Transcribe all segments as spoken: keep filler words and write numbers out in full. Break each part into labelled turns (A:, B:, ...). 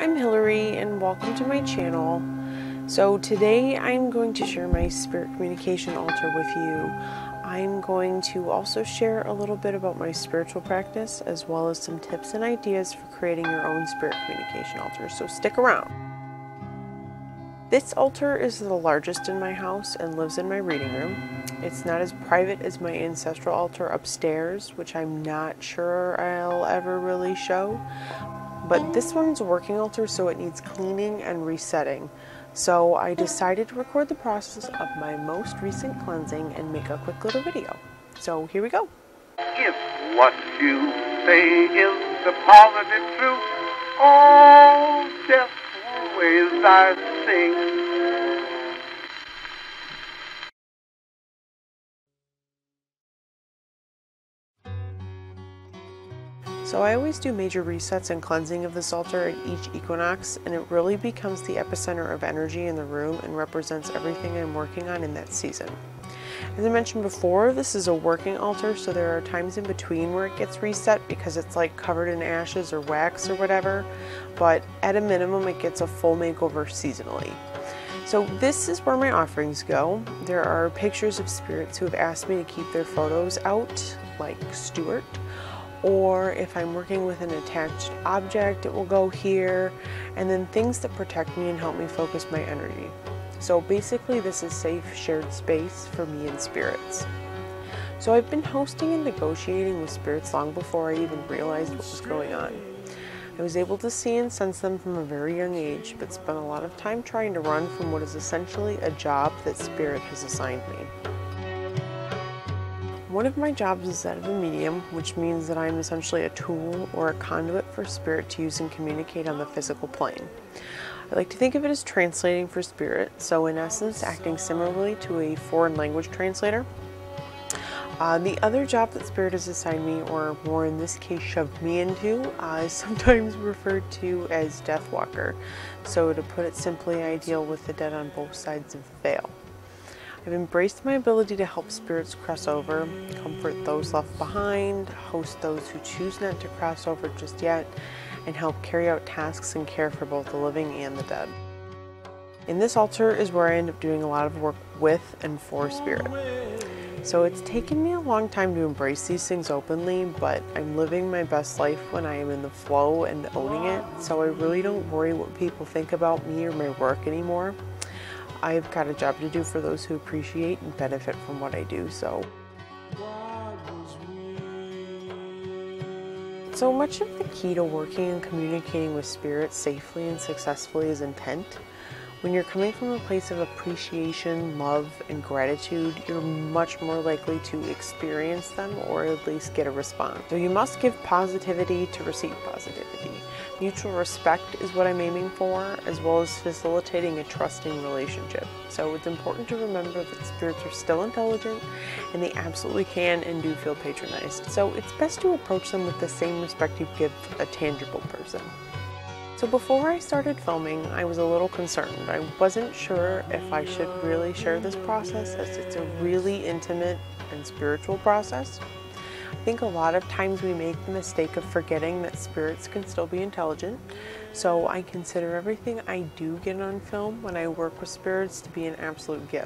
A: I'm Hillary and welcome to my channel. So today I'm going to share my spirit communication altar with you. I'm going to also share a little bit about my spiritual practice as well as some tips and ideas for creating your own spirit communication altar, so stick around. This altar is the largest in my house and lives in my reading room. It's not as private as my ancestral altar upstairs, which I'm not sure I'll ever really show. But this one's a working altar, so it needs cleaning and resetting. So I decided to record the process of my most recent cleansing and make a quick little video. So here we go.
B: If what you say is the positive truth, oh, just always I sing.
A: So I always do major resets and cleansing of this altar at each equinox, and it really becomes the epicenter of energy in the room and represents everything I'm working on in that season. As I mentioned before, this is a working altar, so there are times in between where it gets reset because it's like covered in ashes or wax or whatever, but at a minimum it gets a full makeover seasonally. So this is where my offerings go. There are pictures of spirits who have asked me to keep their photos out, like Stuart. Or if I'm working with an attached object, it will go here, and then things that protect me and help me focus my energy. So basically this is safe shared space for me and spirits. So I've been hosting and negotiating with spirits long before I even realized what was going on. I was able to see and sense them from a very young age, but spent a lot of time trying to run from what is essentially a job that spirit has assigned me. One of my jobs is that of a medium, which means that I'm essentially a tool or a conduit for spirit to use and communicate on the physical plane. I like to think of it as translating for spirit, so in essence acting similarly to a foreign language translator. Uh, the other job that spirit has assigned me, or more in this case shoved me into, uh, is sometimes referred to as Death Walker. So to put it simply, I deal with the dead on both sides of the veil. I've embraced my ability to help spirits cross over, comfort those left behind, host those who choose not to cross over just yet, and help carry out tasks and care for both the living and the dead. In this altar is where I end up doing a lot of work with and for spirit. So it's taken me a long time to embrace these things openly, but I'm living my best life when I am in the flow and owning it, so I really don't worry what people think about me or my work anymore. I've got a job to do for those who appreciate and benefit from what I do, so. So much of the key to working and communicating with spirits safely and successfully is intent. When you're coming from a place of appreciation, love, and gratitude, you're much more likely to experience them or at least get a response. So you must give positivity to receive positivity. Mutual respect is what I'm aiming for, as well as facilitating a trusting relationship. So it's important to remember that spirits are still intelligent and they absolutely can and do feel patronized. So it's best to approach them with the same respect you give a tangible person. So before I started filming, I was a little concerned. I wasn't sure if I should really share this process, as it's a really intimate and spiritual process. I think a lot of times we make the mistake of forgetting that spirits can still be intelligent, so I consider everything I do get on film when I work with spirits to be an absolute gift.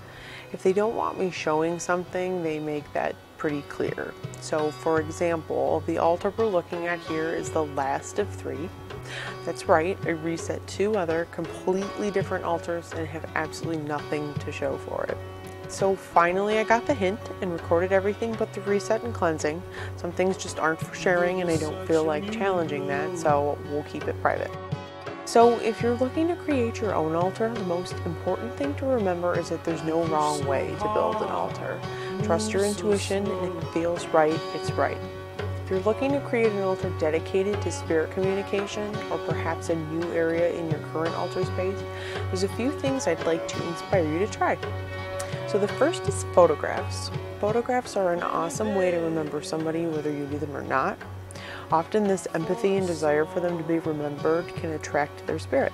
A: If they don't want me showing something, they make that pretty clear. So for example, the altar we're looking at here is the last of three. That's right, I reset two other completely different altars and have absolutely nothing to show for it. So finally I got the hint and recorded everything but the reset and cleansing. Some things just aren't for sharing and I don't feel like challenging that, so we'll keep it private. So if you're looking to create your own altar, the most important thing to remember is that there's no wrong way to build an altar. Trust your intuition, and if it feels right, it's right. If you're looking to create an altar dedicated to spirit communication, or perhaps a new area in your current altar space, there's a few things I'd like to inspire you to try. So the first is photographs. Photographs are an awesome way to remember somebody whether you knew them or not. Often this empathy and desire for them to be remembered can attract their spirit.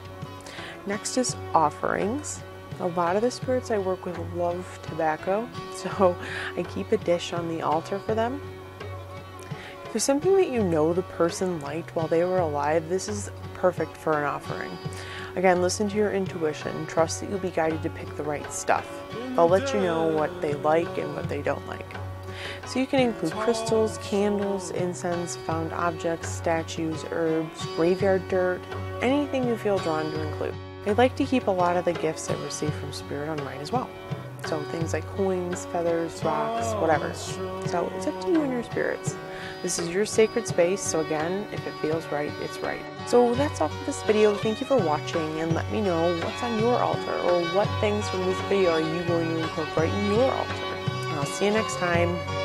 A: Next is offerings. A lot of the spirits I work with love tobacco, so I keep a dish on the altar for them. If there's something that you know the person liked while they were alive, this is perfect for an offering. Again, listen to your intuition. Trust that you'll be guided to pick the right stuff. They'll let you know what they like and what they don't like. So you can include crystals, candles, incense, found objects, statues, herbs, graveyard dirt, anything you feel drawn to include. I like to keep a lot of the gifts I receive from Spirit on mine as well. So things like coins, feathers, rocks, whatever. So it's up to you and your spirits. This is your sacred space, so again, if it feels right, it's right. So that's all for this video. Thank you for watching, and let me know what's on your altar, or what things from this video are you going to incorporate in your altar. And I'll see you next time.